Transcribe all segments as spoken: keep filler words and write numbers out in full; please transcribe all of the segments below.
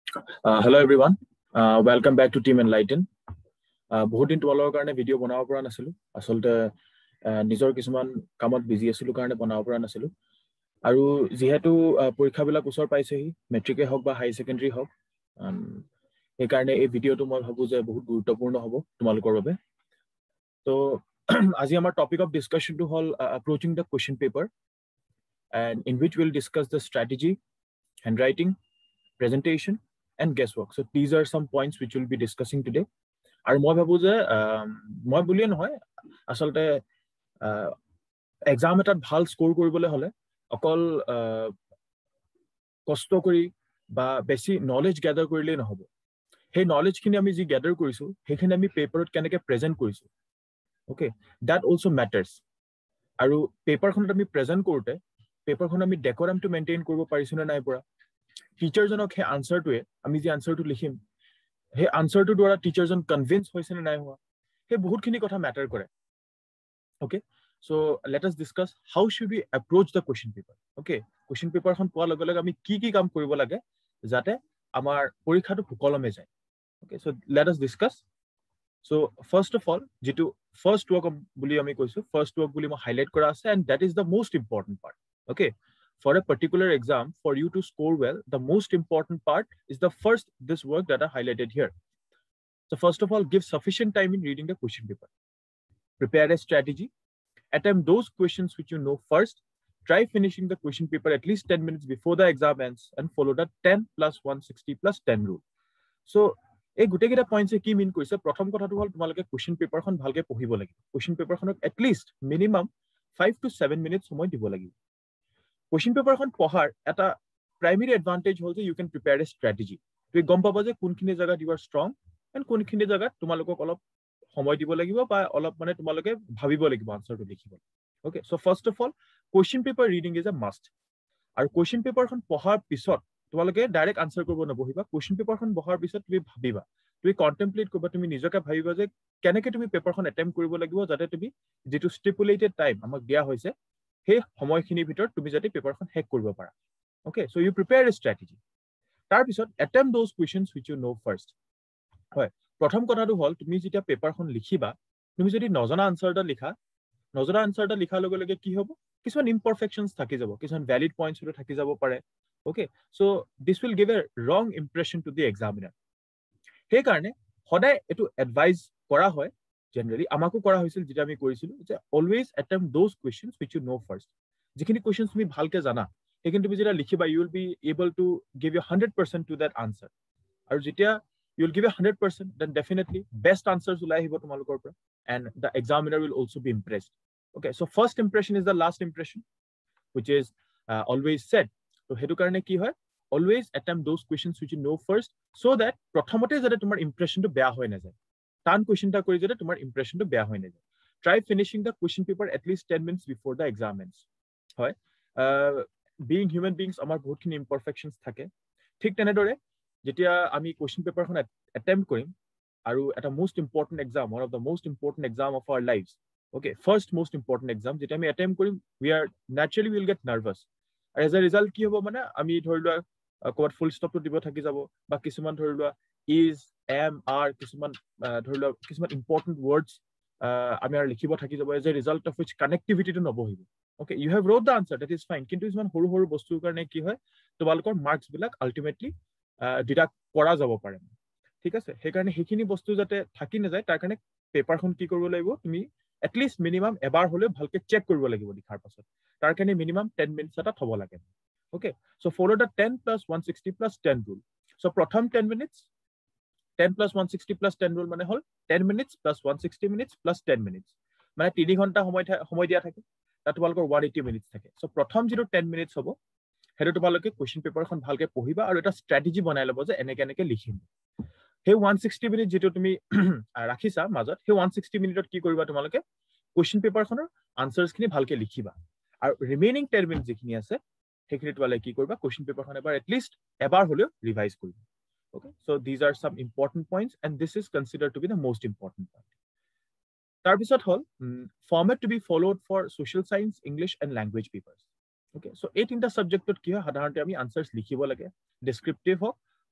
Uh, hello everyone. Uh, welcome back to Team Enlighten. Uh, বহুত দিন তোমালোকৰ কাৰণে ভিডিঅ' বনাব পৰা নাছিলোঁ আচলতে নিজৰ কিছুমান কামত বিজি আছিলোঁ কাৰণে বনাব পৰা নাছিলোঁ আৰু যিহেতু পৰীক্ষাবিলাক ওচৰ পাইছেহি মেট্ৰিকে হওক বা হাই ছেকেণ্ডাৰী হওক সেইকাৰণে এই ভিডিঅ'টো মই ভাবোঁ যে বহুত গুৰুত্বপূৰ্ণ হ'ব তোমালোকৰ বাবে তো আজি আমাৰ টপিক অফ ডিছকাশ্যনটো হ'ল approaching the question paper and in which will discuss the strategy handwriting presentation and guesswork. So these are some points which we'll be discussing today. আৰু মই ভাবো যে মই বুলিয়ে নহয় আসলতে এক্সাম এটাত ভাল স্কোৰ কৰিবলৈ হ'লে অকল কষ্ট কৰি বা বেছি নলেজ গ্যাদাৰ কৰিলেই নহ'ব সেই নলেজখিনি আমি যি গ্যাদাৰ কৰিছোঁ সেইখিনি আমি পেপাৰত কেনেকৈ প্ৰেজেণ্ট কৰিছোঁ অ'কে দ্যাট অলছ' মেটাৰ্ছ আৰু পেপাৰখনত আমি প্ৰেজেণ্ট কৰোঁতে পেপাৰখন আমি ডেকোৰামটো মেইনটেইন কৰিব পাৰিছোঁ নে নাই পৰা টিচাৰজনক সেই আনচাৰটোৱে আমি যি আনচাৰটো লিখিম সেই আনচাৰটোৰ দ্বাৰা টিচাৰজন কনভিন্স হৈছে নে নাই হোৱা সেই বহুতখিনি কথা মেটাৰ কৰে okay so' let us discuss how should we approach the question paper okay question পেপাৰখন পোৱাৰ লগে লগে আমি কি কি কাম কৰিব লাগে যাতে আমাৰ পৰীক্ষাটো সুকলমে যায় okay so' let us discuss so' first of all যিটো ফাৰ্ষ্ট ৱৰ্ক বুলি আমি কৈছোঁ ফাৰ্ষ্ট ৱৰ্ক বুলি মই হাইলাইট কৰা আছে and that is the most important part okay For a particular exam, for you to score well, the most important part is the first, this work that are highlighted here. So first of all, give sufficient time in reading the question paper. Prepare a strategy. Attempt those questions which you know first. Try finishing the question paper at least ten minutes before the exam ends and follow the ten plus one hundred sixty plus ten rule. So, এই গোটেইকেইটা পইণ্টছে কি মিন কৰিছে প্ৰথম কথাটো হ'ল তোমালোকে question পেপাৰখন ভালকৈ পঢ়িব লাগিব কুৱেশ্যন পেপাৰখনক at least minimum five to seven minute সময় দিব লাগিব কুৱেশ্যন পেপাৰখন পঢ়াৰ এটা প্ৰাইমেৰী এডভান্টেজ হ'ল যে you can prepare a strategy তুমি গম পাবা যে কোনখিনি জেগাত ইউ আৰ ষ্ট্ৰং এণ্ড কোনখিনি জেগাত তোমালোকক অলপ সময় দিব লাগিব বা অলপ মানে তোমালোকে ভাবিব লাগিব আনচাৰটো লিখিব okay so' first of all question paper reading is a must আৰু কুৱেশ্যন পেপাৰখন পঢ়াৰ পিছত তোমালোকে ডাইৰেক্ট আনচাৰ কৰিব নবহিবা কুৱেশ্যন পেপাৰখন পঢ়াৰ পিছত তুমি ভাবিবা তুমি কণ্টেম্পলেট কৰিবা তুমি নিজকে ভাবিবা যে কেনেকৈ তুমি পেপাৰখন এটেম্প কৰিব লাগিব যাতে তুমি যিটো ষ্টিপুলেটেড টাইম আমাক দিয়া হৈছে সেই সময়খিনিৰ ভিতৰত তুমি যাতে পেপাৰখন হেক কৰিব পাৰা okay so' you prepare a strategy তাৰপিছত attempt those questions which you know' first হয় প্ৰথম কথাটো হ'ল তুমি যেতিয়া পেপাৰখন লিখিবা তুমি যদি নজনা আনচাৰ এটা লিখা নজনা আনচাৰ এটা লিখাৰ লগে লগে কি হ'ব কিছুমান ইমপাৰফেকশ্যনছ থাকি যাব কিছুমান ভেলিড পইণ্টছ থাকি যাব পাৰে okay so' this will give a wrong impression to the এক্সামিনাৰ সেইকাৰণে সদায় এইটো এডভাইজ কৰা হয় জেনেৰেলি আমাকো কৰা হৈছিল যেতিয়া আমি কৰিছিলোঁ যে always attempt those questions which you know' first যিখিনি কুৱেশ্যনছ তুমি ভালকৈ জানা সেইখিনি তুমি যেতিয়া লিখিবা you will be able to give you hundred percent to that answer আৰু যেতিয়া you will give you hundred percent then definitely best answers ওলাই আহিব তোমালোকৰ পৰা and the examiner will also' be impressed okay so' first impression is the last impression which is always set ত' সেইটো কাৰণে কি হয় always attempt those questions which you know' first so' that প্ৰথমতে যাতে তোমাৰ ইম্প্ৰেশ্যনটো বেয়া হৈ নাযায় টান কুৱেশ্যন এটা কৰি যাতে তোমাৰ ইম্প্ৰেশ্যনটো বেয়া হৈ নাযায় try finishing the question paper at least ten minutes before the exam ends হয় বিং হিউমেন বিংছ আমাৰ বহুতখিনি ইম্পাৰফেকশ্যনছ থাকে ঠিক তেনেদৰে যেতিয়া আমি কুৱেশ্যন পেপাৰখন এটেম্প কৰিম আৰু এটা most important exam one of the most important exam of our lives okay first most important exam যেতিয়া আমি এটেম্প কৰিম we are naturally will get nervous আৰু এজ এ ৰিজাল্ট কি হ'ব মানে আমি ধৰি লোৱা ক'ৰবাত ফুল ষ্টপটো দিব থাকি যাব বা কিছুমান ধৰি লোৱা ইজ এম আৰ কিছুমান ধৰি লোৱা কিছুমান ইম্পৰ্টেণ্ট ৱৰ্ডছ আমি আৰু লিখিব থাকি যাব as a result of which কানেক্টিভিটিটো নবহিব okay you have wrote the answer that is fine কিন্তু কিছুমান সৰু সৰু বস্তুৰ কাৰণে কি হয় তোমালোকৰ মাৰ্কছবিলাক আল্টিমেটলি ডিডাক্ট কৰা যাব পাৰে ঠিক আছে সেইকাৰণে সেইখিনি বস্তু যাতে থাকি নাযায় তাৰ কাৰণে পেপাৰখন কি কৰিব লাগিব তুমি এটলিষ্ট মিনিমাম এবাৰ হ'লেও ভালকৈ চেক কৰিব লাগিব লিখাৰ পাছত তাৰ কাৰণে মিনিমাম টেন মিনিটছ এটা থ'ব লাগে okay so' follow' the ten plus one sixty plus ten rule so' প্ৰথম ten minutes ten plus one sixty plus ten rule মানে হ'ল ten minutes plus one sixty minutes plus ten minutes মানে তিনি ঘণ্টা সময় সময় দিয়া থাকে তাত তোমালোকৰ ওৱান এইটি মিনিটছ থাকে চ' প্ৰথম যিটো টেন মিনিটছ হ'ব সেইটো তোমালোকে কুৱেশ্যন পেপাৰখন ভালকৈ পঢ়িবা আৰু এটা ষ্ট্ৰেটেজি বনাই ল'ব যে এনেকৈ এনেকৈ লিখিম সেই ওৱান ছিক্সটি মিনিট যিটো তুমি ৰাখিছা মাজত সেই ওৱান ছিক্সটি মিনিটত কি কৰিবা তোমালোকে কুৱেশ্যন পেপাৰখনৰ আনচাৰ্ছখিনি ভালকৈ লিখিবা আৰু ৰিমেইনিং টেন মিনিট যিখিনি আছে সেইখিনি তোমালোকে কি কৰিবা কুৱেশ্যন পেপাৰখন এবাৰ এটলিষ্ট এবাৰ হ'লেও ৰিভাইজ কৰিবা okay so these are some important points and this is considered to be the most important point tarpisot hol um, format to be followed for social science english and language papers okay so eight in the subject tot ki hoy sadharante ami answers likhibo lage descriptive hok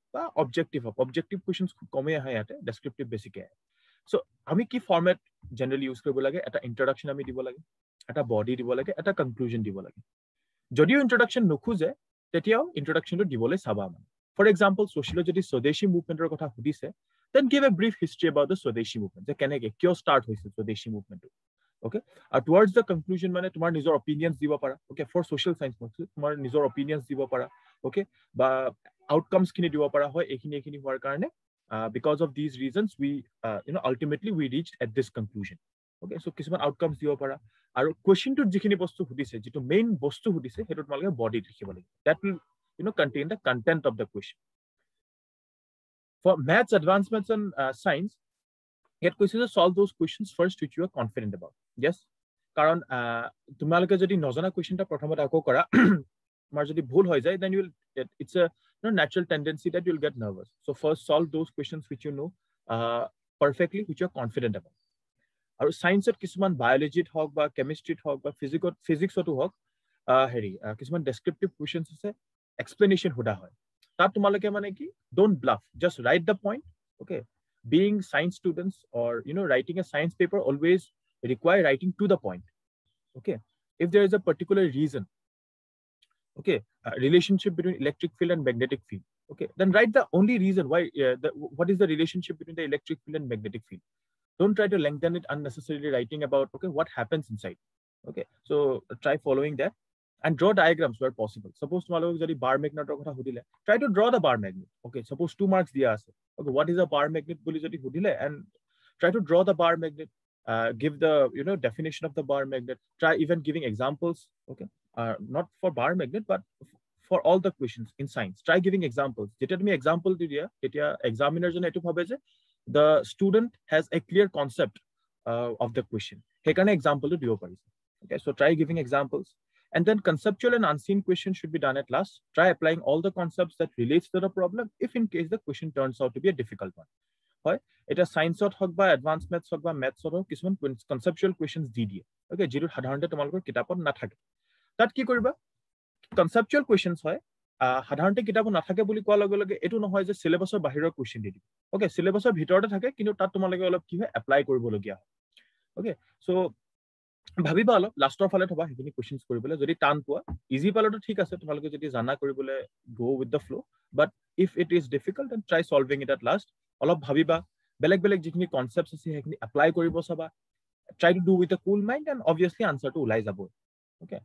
বা objective হওক objective questions খুব কমেই আহে ইয়াতে descriptive বেছিকে আহে so আমি কি ফৰ্মেট জেনেৰেলি ইউজ কৰিব লাগে এটা ইন্ট্ৰডাকশ্যন আমি দিব লাগে এটা বডি দিব লাগে এটা কনক্লুজন দিব লাগে যদিও ইন্ট্ৰডাকশ্যন নোখোজে তেতিয়াও ইন্ট্ৰডাকশ্যনটো দিবলৈ চাবা মানে ফৰ এক্সাম্পল ছ'চিয়েলত যদি স্বদেশী মুভমেণ্টৰ কথা সুধিছে then give a brief history about the Swadeshi movement যে কেনেকে কিয় ষ্টাৰ্ট হৈছিল স্বদেশী মুভমেণ্টটো okay uh, towards the conclusion মানে তোমাৰ নিজৰ opinions দিব পাৰা okay for social science তোমাৰ নিজৰ opinions দিব পাৰা okay বা outcomes খিনি দিব পাৰা হয় এইখিনি এইখিনি হোৱাৰ কাৰণে uh, because of these reasons we uh, you know ultimately we reached at this conclusion okay so কিছুমান outcomes দিব পাৰা আৰু question টো যিখিনি বস্তু সুধিছে যেটো মেইন বস্তু সুধিছে হেটো তোমালোকে body লিখিব লাগিব that will you know contain the content of the question for maths advanced maths and uh, science Yet questions to solve those questions first which you are confident about. Yes? Karan tumalke jodi nojana question ta prothomote ako kora mar jodi bhul hoy jay then you will it, it's a you know, natural tendency that you will get nervous. So first solve those questions which you know uh, perfectly which you are confident about. Aru science et kisuman biology it hok ba chemistry it hok ba physics physics otu hok uh, heri uh, kisuman descriptive questions ase explanation huda hoy. Tat tumalke mane ki don't bluff just write the point okay being science students or you know writing a science paper always require writing to the point okay if there is a particular reason okay uh, relationship between electric field and magnetic field okay then write the only reason why uh, the, what is the relationship between the electric field and magnetic field don't try to lengthen it unnecessarily writing about okay what happens inside okay so uh, try following that and draw diagrams where possible suppose tomorrow jodi bar magnet kotha hudile try to draw the bar magnet okay suppose two marks dia ase okay what is a bar magnet boli jodi hudile and try to draw the bar magnet uh, give the you know definition of the bar magnet try even giving examples okay uh, not for bar magnet but for all the questions in science try giving examples jeta tumi example di dia etia examiner jon etu bhabe je the student has a clear concept uh, of the question he kan example to dio parise okay so try giving examples and then conceptual and unseen questions should be done at last try applying all the concepts that relates to the problem if in case the question turns out to be a difficult one hoy eta science ot hok ba advanced maths hok ba maths ot kisman conceptual questions di die okay jiru sadharante tomalkor kitabot na thake tat ki koriba conceptual questions hoy সাধাৰণতে কিতাপত নাথাকে বুলি কোৱা লগে লগে এটো নহয় যে সিলেবাসৰ বাহিৰৰ কোৱেশ্চন দি দিব ওকে সিলেবাসৰ ভিতৰতে থাকে কিন্তু তাত তোমালোকে অলপ কি হয় এপ্লাই কৰিব লগিয়া ওকে সো ভাবিবা অলপ লাষ্টৰ ফালে থবা হেখিনি কোৱেশ্চনছ কৰিবলৈ যদি টান পোৱা ইজি পালেটো ঠিক আছে তোমালোকে যদি জানা কৰিবলৈ go with the flow but if it is difficult then try solving it at last অলপ ভাবিবা বেলেগ বেলেগ যিখিনি কনসেপ্টছ আছে হেখিনি এপ্লাই কৰিব চাবা try two do with a cool mind and obviously আনসাৰটো ওলাই যাব okay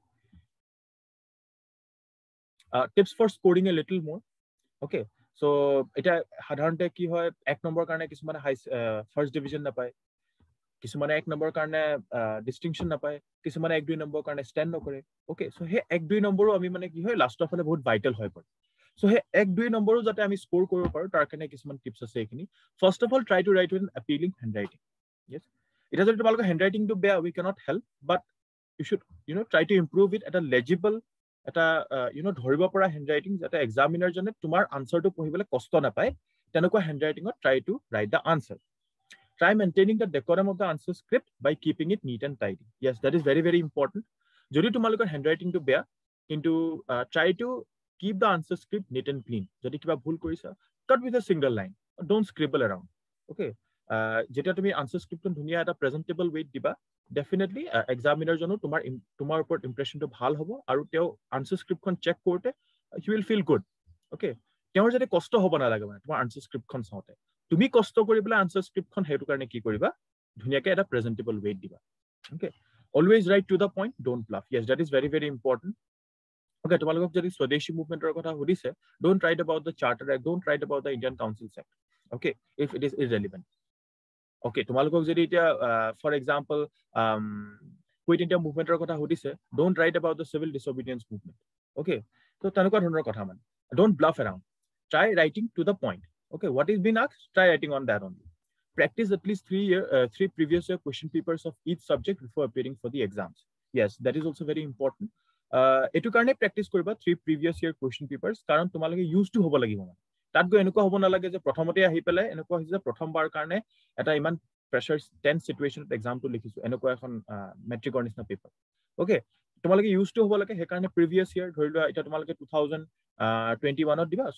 Uh, tips for scoring a little more okay so এটা সাধাৰণতে কি হয় এক নম্বৰ কাৰণে কিছুমানে হাই ফাৰ্স্ট ডিভিজন নাপায় কিছুমানে এক নম্বৰ কাৰণে ডিস্টিংশন নাপায় কিছুমানে এক দুই নম্বৰ কাৰণে ষ্টেণ্ড নকৰে ওকে সো হে এক দুই নম্বৰো আমি মানে কি হয় লাষ্টৰ ফালে বহুত ভাইটাল হৈ পৰে সো হে এক দুই নম্বৰো যাতে আমি স্কোৰ কৰিব পাৰো তাৰ কাৰণে কিছুমান টিপছ আছে এখিনি first of all try to write with appealing handwriting yes এটা যদি তোমালোকৰ হ্যান্ডৰাইটিংটো বেয়া we cannot help but you should you know try to improve it at a legible এটা ইউ নো ধৰিব পৰা হ্যান্ডৰাইটিং যাতে এক্সামিনাৰ জনে তোমাৰ আনসাৰটো পঢ়িবলৈ কষ্ট নাপায় তেনেকুৱা হ্যান্ডৰাইটিংত try to write the answer try maintaining the decorum of the answer script by keeping it neat and tidy yes that is very very important jodi tumalokor handwriting to beya kintu uh, try to keep the answer script neat and clean jodi kiba bhul korisa cut with a single line don't scribble around okay uh, jeta tumi answer script ton dhunia eta presentable way diba definitely uh, examiner jono tumar tumar upor impression to bhal hobo aru teo answer script kon check korte uh, you will feel good okay তেওঁৰ যদি কষ্ট হ'ব না লাগে মানে তোমাৰ answer স্ক্ৰিপ্টখন চাওতে তুমি কষ্ট কৰিবলা আনসাৰ স্ক্ৰিপ্টখন হেতু কাৰণে কি কৰিবা ধুনিয়াকে এটা প্ৰেজেন্টেবল ৱে দিবা okay always write to the point don't bluff yes that is very very important okay তোমালোকক যদি স্বদেশী মুভমেন্টৰ কথা সুধিছে don't write about the charter act don't write about the Indian Council Act okay if it is irrelevant okay তোমালোকক যদি এতিয়া for example um quit India মুভমেন্টৰ কথা সুধিছে don't write about the civil disobedience movement okay তো তেনেকুৱা ধৰণৰ কথা মানে don't bluff around try writing to the point okay what is being asked try writing on that only practice at least three year uh, three previous year question papers of each subject before appearing for the exams yes that is also very important uh etu karone practice koriba three previous year question papers karon tomaloke used to hobo lagibo man tat go enuko hobo na lage je prothomote ahi pele enuko hoise prothom bar karone eta iman pressure tense situation exam to likhisu enuko ekhon metric or nisna paper okay tomaloke used to hobo lage he karone previous year dhori lua eta tomaloke two thousand twenty-one ot diba so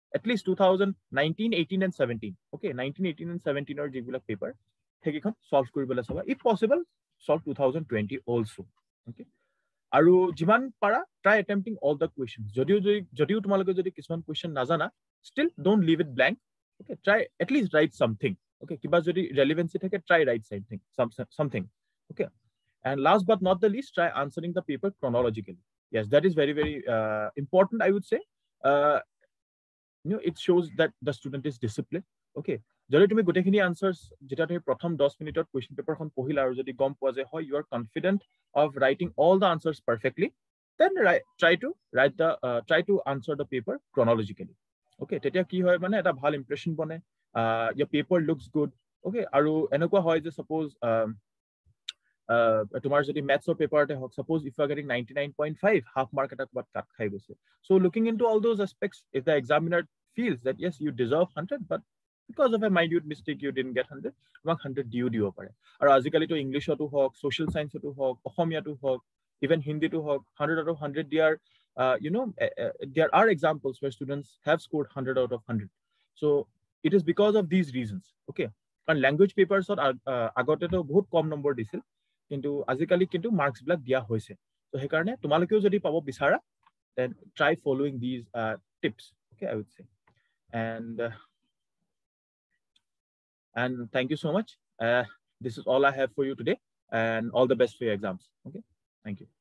at least two thousand nineteen, eighteen, and seventeen. Okay, nineteen, eighteen, and seventeen or jibula paper. Take it solve kuribala saba. If possible, solve two thousand twenty also. Okay. Aru jiman para try attempting all the questions. Jodiu jodiu tumaloke jodi kisman question nazana, still don't leave it blank. Okay, try at least write something. Okay, kiba jodi relevancy thake try write something, some something. Okay, and last but not the least, try answering the paper chronologically. Yes, that is very very uh, important, I would say. Uh, you know, it shows that the student is disciplined. Okay, jodi tumi gotekhini answers jeta tumi prothom ten minute question paper khon pohila aru jodi gom poa je hoy you are confident of writing all the answers perfectly, then write, try to write the uh, try to answer the paper chronologically. Okay, tetia ki hoy mane eta bhal impression bone, uh, your paper looks good. Okay, aru enokwa hoy je suppose um, uh, tomar jodi maths or paper te hok, suppose if you are getting ninety-nine point five, half mark eta bat cut khai goise. So looking into all those aspects, if the examiner feels that yes you deserve one hundred, but because of a minute mistake you didn't get one hundred, তোমাক one hundred দিও দিব পাৰে। আৰু আজিকালি তো ইংলিশতো হওক, social science তো হওক, অসমীয়াতো হওক, even Hindi to hok, one hundred out of one hundred, they are, uh, you know, uh, uh, there are examples where students have scored one hundred out of one hundred. So it is because of these reasons. Okay, and language papers are agote to bahut kom number disil, kintu azikali kintu marks black dia hoise. So he karone tumalokeo jodi pabo bisara, then try following these uh, tips. Okay, I would say. And uh, and thank you so much. Uh, this is all I have for you today, and all the best for your exams. Okay, thank you.